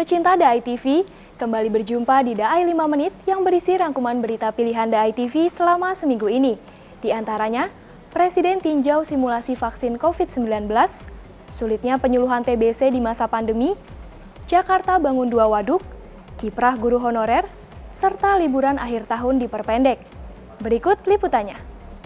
Pecinta DAI TV, kembali berjumpa di DAI 5 Menit yang berisi rangkuman berita pilihan DAI TV selama seminggu ini. Di antaranya, Presiden tinjau simulasi vaksin COVID-19, sulitnya penyuluhan TBC di masa pandemi, Jakarta bangun 2 waduk, kiprah guru honorer, serta liburan akhir tahun diperpendek. Berikut liputannya.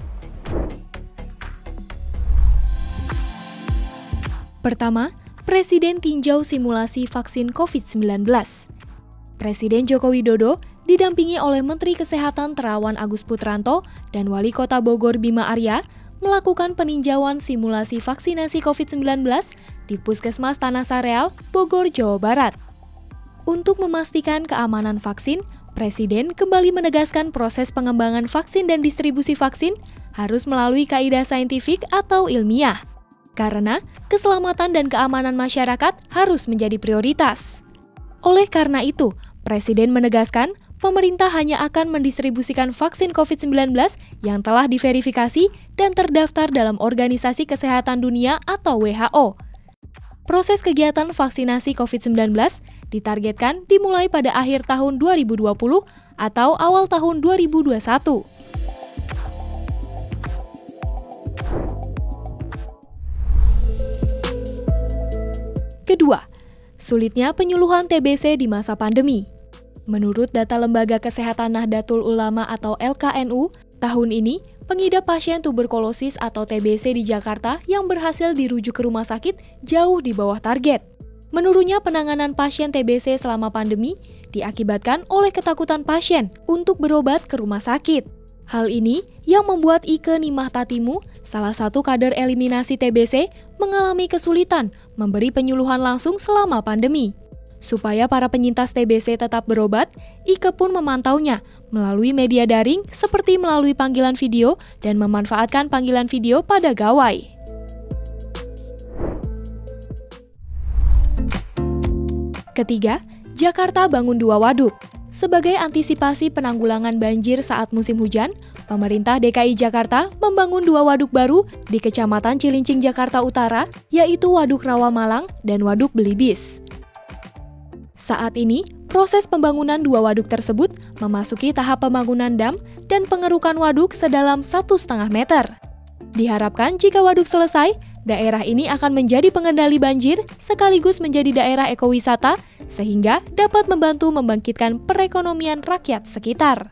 Pertama, Presiden tinjau simulasi vaksin COVID-19. Presiden Joko Widodo didampingi oleh Menteri Kesehatan Terawan Agus Putranto dan Wali Kota Bogor Bima Arya melakukan peninjauan simulasi vaksinasi COVID-19 di Puskesmas Tanah Sareal, Bogor, Jawa Barat. Untuk memastikan keamanan vaksin, Presiden kembali menegaskan proses pengembangan vaksin dan distribusi vaksin harus melalui kaidah saintifik atau ilmiah. Karena keselamatan dan keamanan masyarakat harus menjadi prioritas. Oleh karena itu, Presiden menegaskan pemerintah hanya akan mendistribusikan vaksin COVID-19 yang telah diverifikasi dan terdaftar dalam Organisasi Kesehatan Dunia atau WHO. Proses kegiatan vaksinasi COVID-19 ditargetkan dimulai pada akhir tahun 2020 atau awal tahun 2021. Kedua, sulitnya penyuluhan TBC di masa pandemi. Menurut data Lembaga Kesehatan Nahdlatul Ulama atau LKNU, tahun ini pengidap pasien tuberkulosis atau TBC di Jakarta yang berhasil dirujuk ke rumah sakit jauh di bawah target. Menurunnya penanganan pasien TBC selama pandemi diakibatkan oleh ketakutan pasien untuk berobat ke rumah sakit. Hal ini yang membuat Ike Nimah Tatimu, salah satu kader eliminasi TBC, mengalami kesulitan memberi penyuluhan langsung selama pandemi. Supaya para penyintas TBC tetap berobat, Ike pun memantaunya melalui media daring seperti melalui panggilan video dan memanfaatkan panggilan video pada gawai. Ketiga, Jakarta bangun 2 waduk. Sebagai antisipasi penanggulangan banjir saat musim hujan, pemerintah DKI Jakarta membangun 2 waduk baru di Kecamatan Cilincing, Jakarta Utara, yaitu Waduk Rawamalang dan Waduk Belibis. Saat ini, proses pembangunan 2 waduk tersebut memasuki tahap pembangunan dam dan pengerukan waduk sedalam 1,5 meter. Diharapkan jika waduk selesai, daerah ini akan menjadi pengendali banjir sekaligus menjadi daerah ekowisata sehingga dapat membantu membangkitkan perekonomian rakyat sekitar.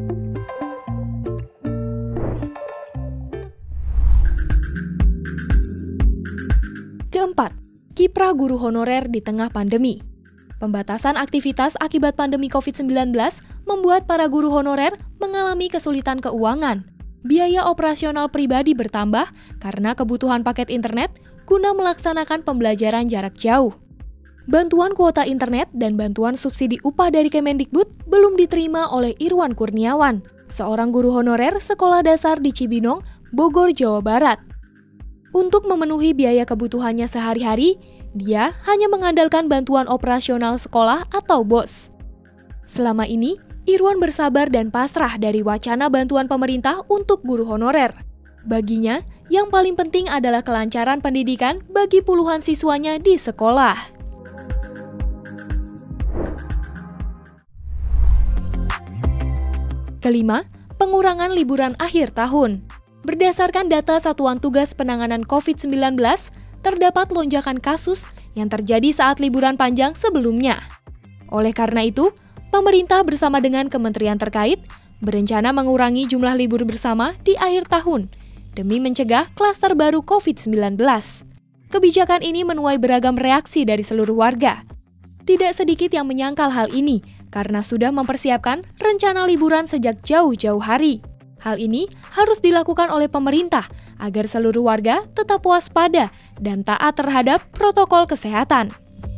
Keempat, kiprah guru honorer di tengah pandemi. Pembatasan aktivitas akibat pandemi COVID-19 membuat para guru honorer mengalami kesulitan keuangan. Biaya operasional pribadi bertambah karena kebutuhan paket internet guna melaksanakan pembelajaran jarak jauh. Bantuan kuota internet dan bantuan subsidi upah dari Kemendikbud belum diterima oleh Irwan Kurniawan, seorang guru honorer sekolah dasar di Cibinong, Bogor, Jawa Barat. Untuk memenuhi biaya kebutuhannya sehari-hari, dia hanya mengandalkan bantuan operasional sekolah atau BOS. Selama ini, Irwan bersabar dan pasrah dari wacana bantuan pemerintah untuk guru honorer. Baginya, yang paling penting adalah kelancaran pendidikan bagi puluhan siswanya di sekolah. Kelima, pengurangan liburan akhir tahun. Berdasarkan data Satuan Tugas Penanganan COVID-19, terdapat lonjakan kasus yang terjadi saat liburan panjang sebelumnya. Oleh karena itu, pemerintah bersama dengan kementerian terkait berencana mengurangi jumlah libur bersama di akhir tahun demi mencegah klaster baru COVID-19. Kebijakan ini menuai beragam reaksi dari seluruh warga. Tidak sedikit yang menyangkal hal ini karena sudah mempersiapkan rencana liburan sejak jauh-jauh hari. Hal ini harus dilakukan oleh pemerintah agar seluruh warga tetap waspada dan taat terhadap protokol kesehatan.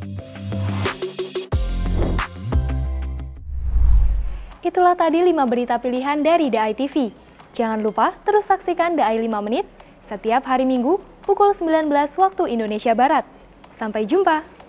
Itulah tadi 5 berita pilihan dari DAI TV. Jangan lupa terus saksikan DAI 5 Menit setiap hari Minggu pukul 19 waktu Indonesia Barat. Sampai jumpa!